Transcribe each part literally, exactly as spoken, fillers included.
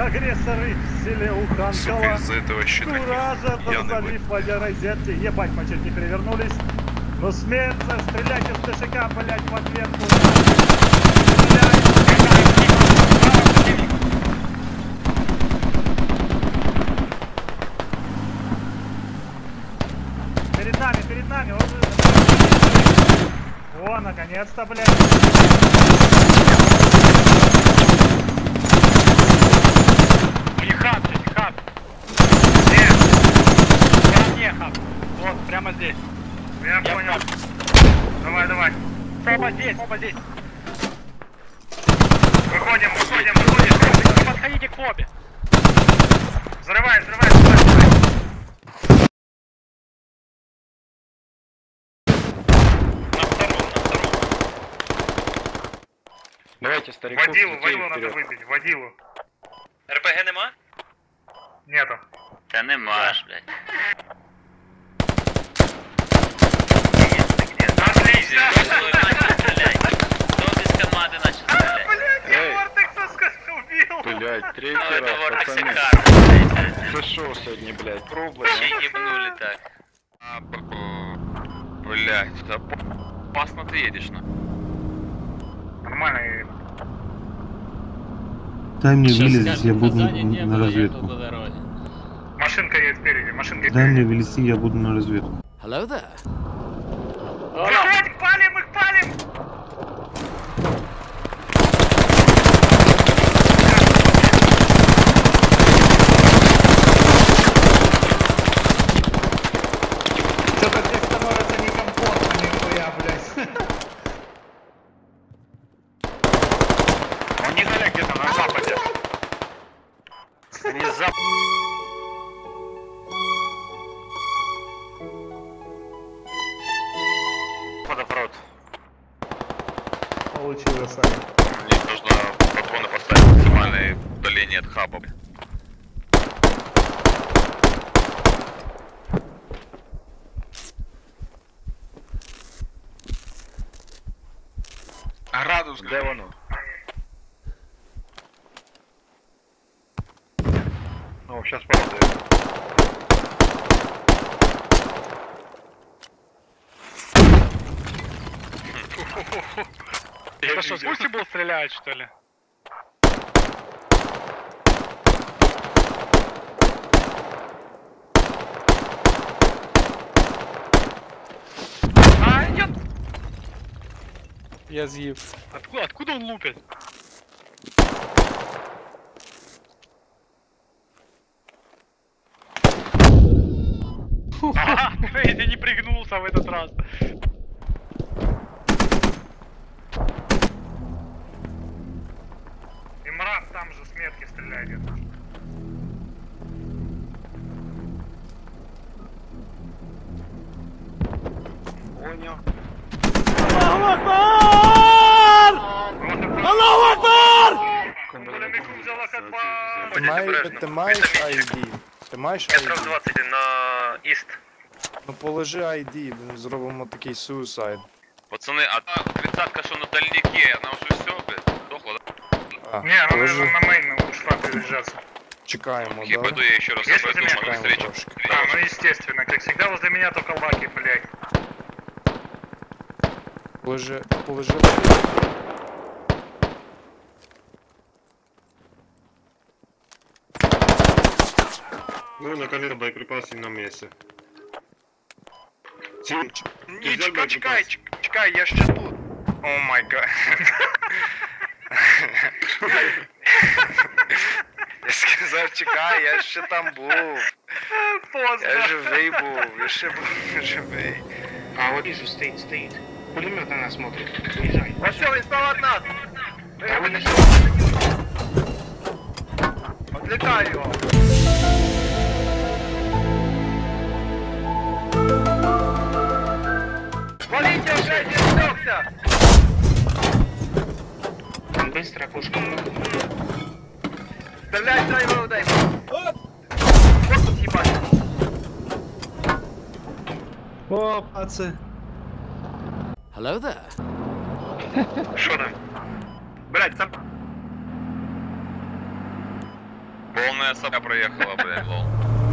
Агрессоры в селе Уханкова. Сука, из-за этого щита. Куража, залив в розетки. Ебать, мы чуть не перевернулись. Ну смеется, стреляйте с ДШК, блять, в ответку. Перед нами, перед нами. Он... О, наконец-то, блядь. У них хаб здесь, хаб. Где? Прямо не хаб. Вот, прямо здесь. Я, Я понял. Хаб. Давай, давай. Оба здесь, оба здесь. Выходим, выходим, выходим. Не подходите к фобе. Взрывай, взрывай, взрывай, взрывай. На втором, на втором. Давайте, стариков. Водилу, водилу надо выбить, водилу. РПГ нема? Нету. Та нема ж, блядь. Отлично! Кто без команды начал стрелять? Блядь, я Вортекса убил! Блять, третий раз, пацаны. Ты шо сегодня, блять, пробуй. Ебнули так. А, блять, опасно ты едешь, на. Нормально, я... Дай мне вылезть, я буду на разведку. Машинка едет спереди, машинка Дай мне спереди. вылезти, я буду на разведку. Hello there. Выходим, палим их, палим! Что-то здесь становится некомфортно, нихуя, блядь. Он не знаю, где-то на западе. Не запад. Водоворот. Получилось, Саня. Мне нужно патроны поставить в максимальное удаление от хаба. Градус, где воно? О, сейчас падает. Это что, с пусти был стреляет, что ли? А, нет! Я з'їв. Откуда, откуда он лупит? Ага, Фейзи не пригнулся в этот раз. Имран там же с метки стреляет где-то. Понял. Аллаху Акбар! Ти, має, ти маєш ай ді? Ти маєш ай ді? двадцать на Іст. Ну положи ай ді, зробимо такий суїсайд. Пацаны, а та тридцатка, что на дальнике, она уже все, блядь, сдохла, да? А, Не, она, положи. наверное, на мейн ушла переезжаться. Чекаємо, Окей, да? пойду я еще раз Есть обойду, возле может, меня? встречу. Трошки. Да, ну естественно, как всегда возле меня только лаки, блядь. Положи, положи. Ну, наконец-то боеприпасы на месте. Не, чекай, чекай, чекай, я ще тут. О май гад. Я сказав, чекай, я ще там був. Поздно. Я живий був, я ще був живий. А вот вижу, стоит, стоит. Пулемет на нас смотрит. Уезжай. Пошел, он стал от нас. А вы на Отвлекай его. Валите, блядь, не сдохся. быстро окошко. Стреляй, дай его, дай его. Вот тут ебать. О, пацы. Hello there. Что там? Блядь, там... Полная собака проехала, блядь, лол.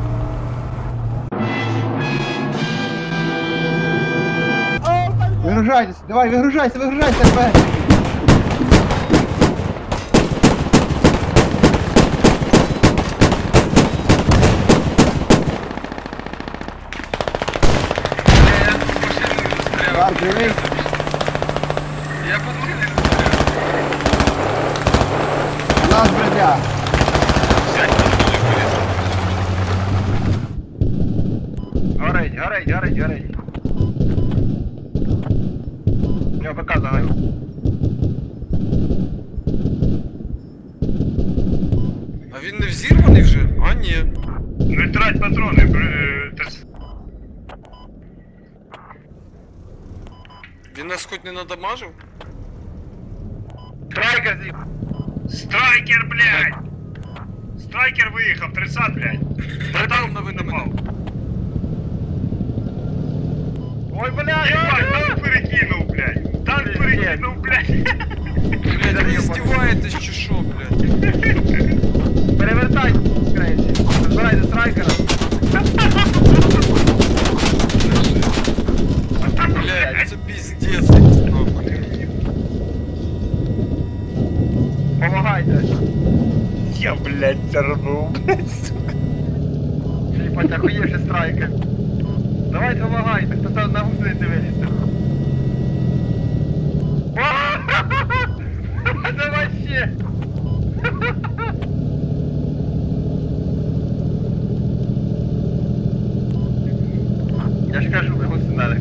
Вигружайтесь, давай, вигружайся, вигружайся, давай. Бар, живий? Я подумал, Нас, братя. Горить, горить, горить, горить. У нього БК загорів. А він не взірваний вже? А ні. Не трать патрони, бр- ти с- Він нас хоч не надамажив? Страйкер з'їв. Страйкер, блядь! Страйкер виїхав, тридцять, блядь. Братан, на ви на мене. Ой, блядь, Ебать, танк перекинув, блядь. Танк перекинув, блядь. Блядь, ви здіваєтесь чи що, блядь? перевертай, крейсі. Збирайте страйкера. Блядь, це піздець, нахуй. Помагайте. Я, блядь, тернув, блядь. Єбать, охуєвший страйкер. Давайте помагайте, хто там на гусениці вилізти. Це вообще. Я ж кажу, ви гусенарик.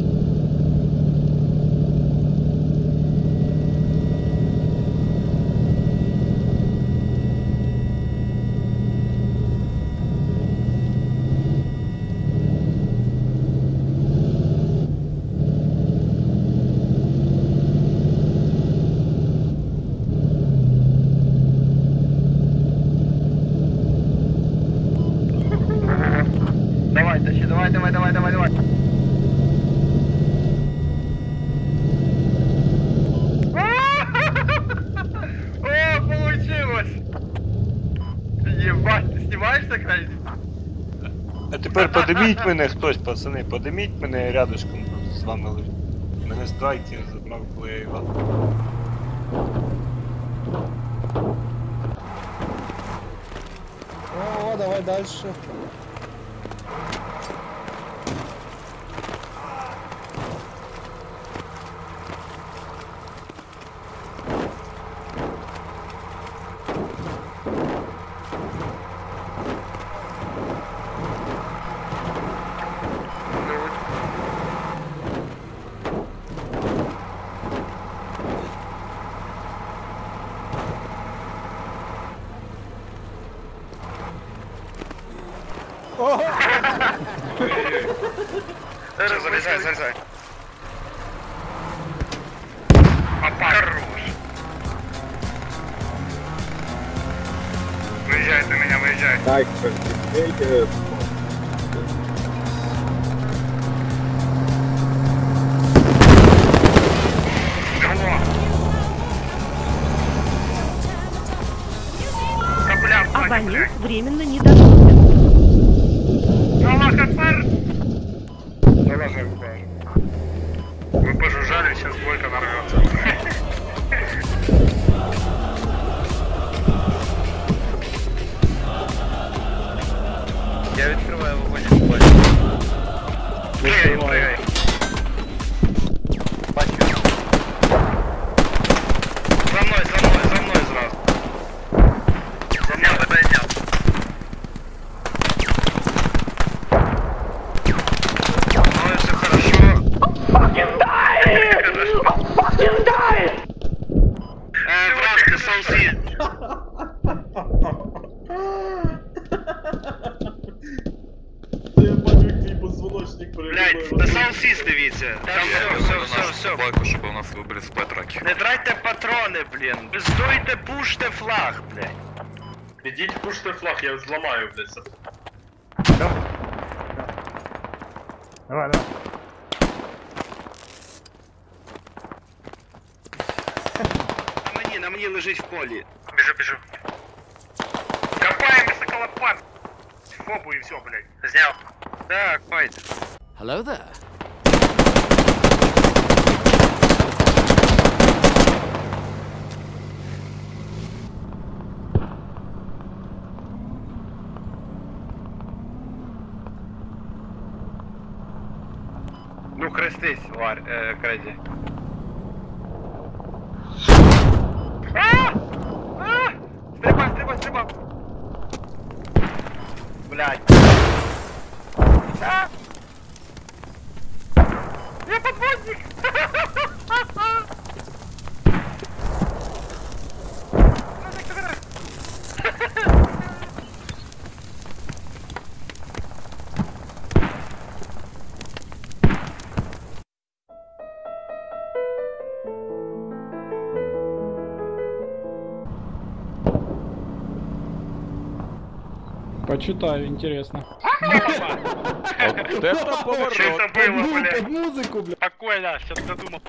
Давай, тащи, давай, давай, давай, давай, давай. О, получилось! Ебать, ты снимаешься, Крайс? А тепер подиміть мене хтось, пацани, подиміть мене рядышком з вами лежить. Мене страйкер забрав, коли я його. О, давай дальше. Все, залезай, залезай. Опа, хорош. Выезжай ты меня, выезжай. Так, О! Сопля в плане, Абонент блядь. временно недоступен. Аллах Акбар! Залазай в бар. Вы пожужжали, сейчас Бойко нарвется. Я відкриваю вогонь в плані. Прыгай, прыгай. За мной, за мной, за мной сразу. За мной, подойдем. Ну, если хорошо. Э, враг, ты солси. Я бачу, як твій позвоночник Блядь, на солсис дивіться. Там все, все, все, все. Байку, щоб у нас вибрали спайтраки. Не трайте патрони, блін. Здуйте, пуште флаг, блядь. Ідіть, пуште флаг, я зламаю, блядь. Давай, давай. На мені, на мені лежить в полі. Біжу, біжу. Копай! попу и все, блядь. Зняв. Так, файт. Hello there. Ну хрестись, Лар, э, Крейзи. А! А! Стрибай, стрибай, стрибай! Блядь. А! Я подводник! Почитаю, интересно. Вот это поворот. Що це було, блядь? Музыку, бля. Спокойно, сейчас додумал.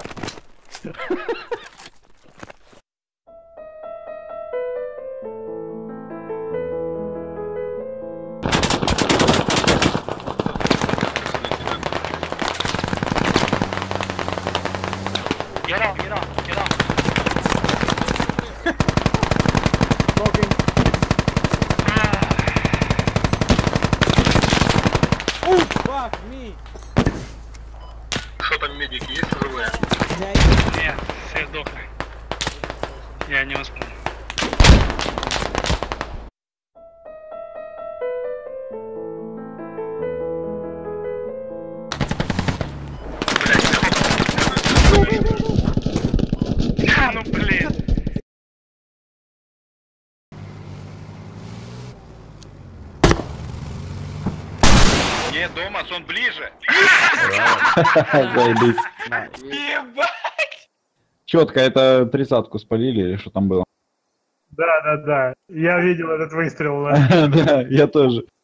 Get on, get on, get on. Talking. Oh, fuck me. Що там, медики, есть живые? Нет, все сдохли. Я не успел. А, ну блин. Не, дома, сон ближе. Заебись. Четко, это тридцатку спалили или что там было? Да, да, да. Я видел этот выстрел. Да, я тоже.